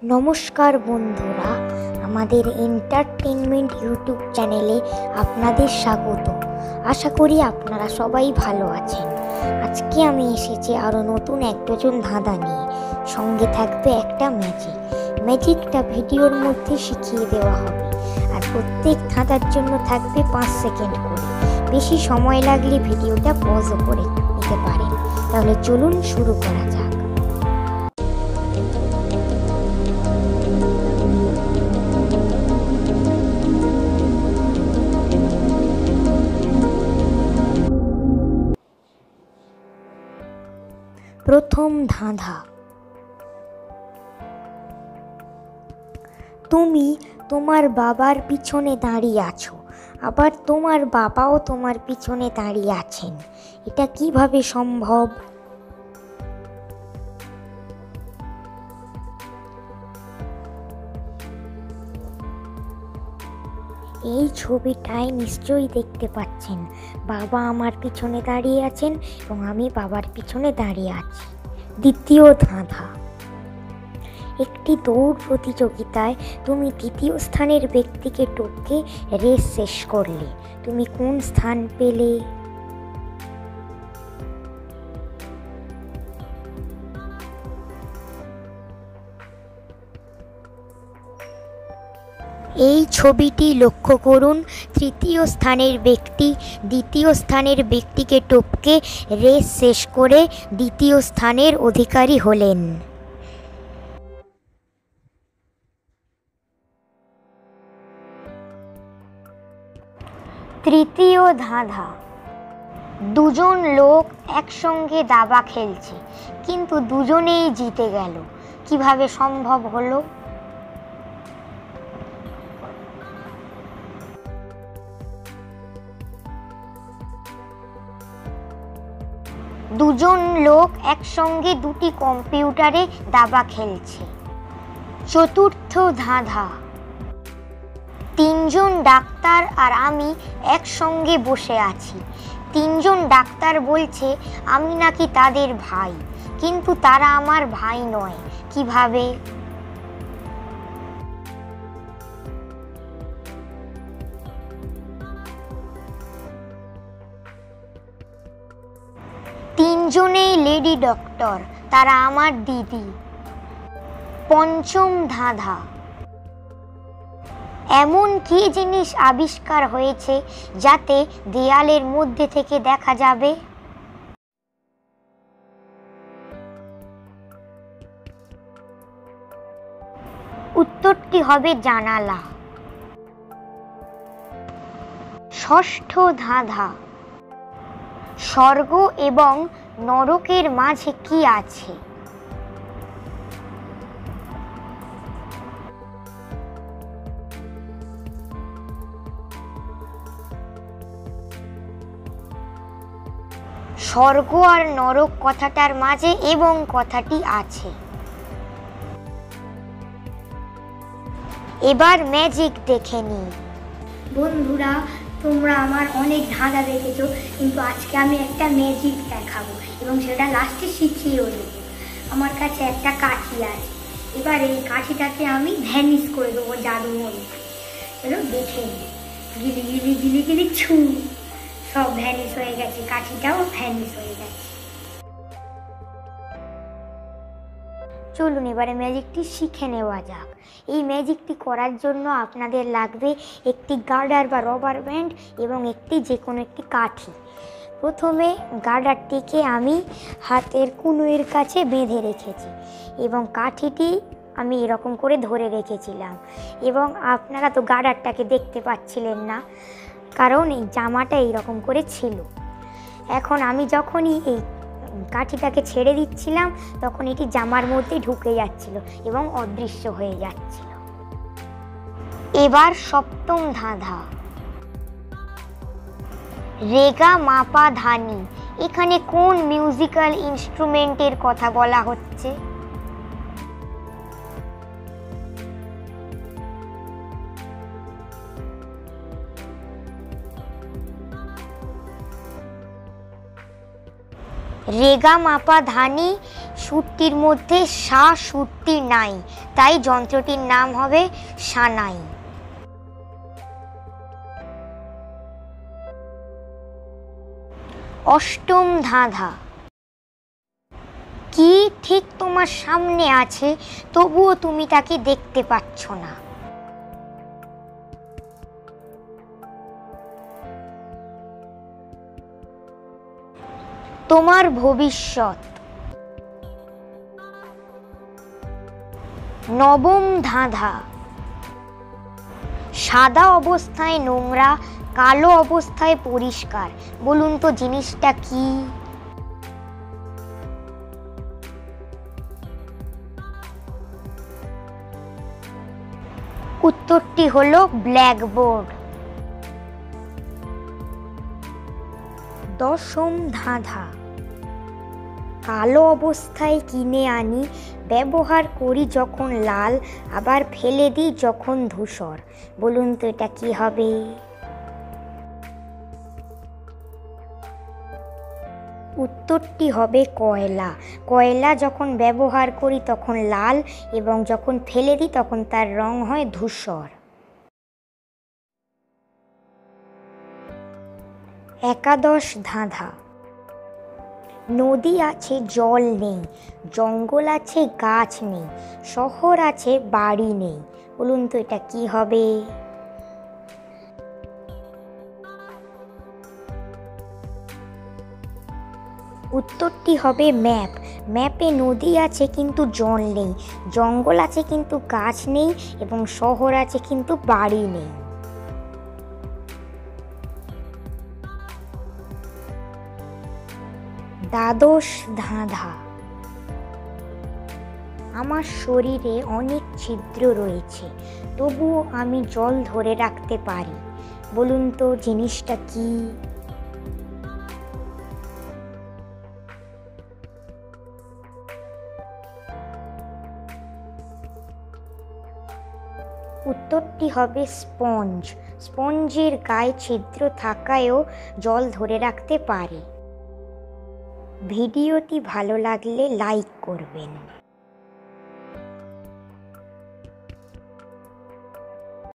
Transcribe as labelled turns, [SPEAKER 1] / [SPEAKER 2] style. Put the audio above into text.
[SPEAKER 1] নমস্কার বন্ধুরা, আমাদের এন্টারটেনমেন্ট ইউটিউব চ্যানেলে আপনাদের স্বাগত। আশা করি আপনারা সবাই ভালো আছেন। আজকে আমি এসেছি আরও নতুন এক ডজন ধাঁধা নিয়ে। সঙ্গে থাকবে একটা ম্যাজিকটা ভিডিওর মধ্যে শিখিয়ে দেওয়া হবে। আর প্রত্যেক ধাঁধার জন্য থাকবে 5 সেকেন্ড করে। বেশি সময় লাগলে ভিডিওটা পজও করে নিতে পারেন। তাহলে চলুন শুরু করা যাক। প্রথম ধাঁধা। তুমি তোমার বাবার পিছনে দাঁড়িয়ে আছো, আবার তোমার বাবাও তোমার পিছনে দাঁড়িয়ে আছেন। এটা কিভাবে সম্ভব? এই ছবিটায় নিশ্চয়ই দেখতে পাচ্ছেন, বাবা আমার পিছনে দাঁড়িয়ে আছেন এবং আমি বাবার পিছনে দাঁড়িয়ে আছি। দ্বিতীয় ধাঁধা। একটি দৌড় প্রতিযোগিতায় তুমি তৃতীয় স্থানের ব্যক্তিকে টপকে রেস শেষ করলে। তুমি কোন স্থান পেলে? এই ছবিটি লক্ষ্য করুন। তৃতীয় স্থানের ব্যক্তি দ্বিতীয় স্থানের ব্যক্তিকে টপকে রেস শেষ করে দ্বিতীয় স্থানের অধিকারী হলেন। তৃতীয় ধাঁধা। দুজন লোক একসঙ্গে দাবা খেলছে, কিন্তু দুজনেই জিতে গেল। কিভাবে সম্ভব হলো? দুজন লোক একসঙ্গে দুটি কম্পিউটারে দাবা খেলছে। চতুর্থ ধাঁধা। তিনজন ডাক্তার আর আমি একসঙ্গে বসে আছি। তিনজন ডাক্তার বলছে আমি নাকি তাদের ভাই, কিন্তু তারা আমার ভাই নয়। কিভাবে? তিনজনেই লেডি ডক্টর, তারা আমার দিদি। পঞ্চম ধাঁধা। এমন কি জিনিস আবিষ্কার হয়েছে যাতে দেয়ালের মধ্যে থেকে দেখা যাবে? উত্তরটি হবে জানালা। ষষ্ঠ ধাঁধা। স্বর্গ এবং নরকের মাঝে কি আছে? স্বর্গ আর নরক কথাটার মাঝে এবং কথাটি আছে। এবার ম্যাজিক দেখে নিই।
[SPEAKER 2] বন্ধুরা, তোমরা আমার অনেক ধাঁধা দেখেছো, কিন্তু আজকে আমি একটা ম্যাজিক দেখাবো এবং সেটা লাস্টে শিখিয়েও দেবো। আমার কাছে একটা কাঠি আছে। এবার এই কাঠিটাকে আমি ভ্যানিশ করে দেবো জাদু মনে। চলো দেখে নিই। গিলি গিলি গিলি গিলি ছু, সব ভ্যানিশ হয়ে গেছে, কাঠিটাও ভ্যানিশ হয়ে গেছে।
[SPEAKER 1] চলুন এবারে ম্যাজিকটি শিখে নেওয়া যাক। এই ম্যাজিকটি করার জন্য আপনাদের লাগবে একটি গার্ডার বা রবার ব্যান্ড এবং যে কোনো একটি কাঠি। প্রথমে গার্ডারটিকে আমি হাতের কনুইয়ের কাছে বেঁধে রেখেছি এবং কাঠিটি আমি এরকম করে ধরে রেখেছিলাম। এবং আপনারা তো গার্ডারটাকে দেখতে পাচ্ছিলেন না, কারণ এই জামাটা এইরকম করে ছিল। এখন আমি যখনই এই কাঠিটাকে ছেড়ে দিচ্ছিলাম, তখন এটি জামার মধ্যে ঢুকে যাচ্ছিল এবং অদৃশ্য হয়ে যাচ্ছিল। এবার সপ্তম ধাঁধা। রেগা মাপা ধানি। এখানে কোন মিউজিক্যাল ইনস্ট্রুমেন্টের কথা বলা হচ্ছে? রেগা মাপা ধানি সুরটির মধ্যে সা সুরটি নাই, তাই যন্ত্রটির নাম হবে সানাই। অষ্টম ধাঁধা। কি ঠিক তোমার সামনে আছে, তবুও তুমি তাকে দেখতে পাচ্ছ না? তোমার ভবিষ্যৎ। নবম ধাঁধা। সাদা অবস্থায় নোংরা, কালো অবস্থায় পরিষ্কার, বলুন তো জিনিসটা কি? উত্তরটি হলো ব্ল্যাকবোর্ড। দশম ধাঁধা। কালো অবস্থায় কিনে আনি, ব্যবহার করি যখন লাল, আবার ফেলে দিই যখন ধূসর, বলুন তো এটা কি হবে? উত্তরটি হবে কয়লা। কয়লা যখন ব্যবহার করি তখন লাল, এবং যখন ফেলে দিই তখন তার রং হয় ধূসর। একাদশ ধাঁধা। নদী আছে জল নেই, জঙ্গল আছে গাছ নেই, শহর আছে বাড়ি নেই, বলুন তো এটা কি হবে? উত্তরটি হবে ম্যাপ। ম্যাপে নদী আছে কিন্তু জল নেই, জঙ্গল আছে কিন্তু গাছ নেই, এবং শহর আছে কিন্তু বাড়ি নেই। দ্বাদশ ধাঁধা। আমার শরীরে অনেক ছিদ্র রয়েছে, তবুও আমি জল ধরে রাখতে পারি, বলুন তো জিনিসটা কি? উত্তরটি হবে স্পঞ্জ। স্পঞ্জের গায়ে ছিদ্র থাকায়ও জল ধরে রাখতে পারে। ভিডিওটি ভালো লাগলে লাইক করবেন।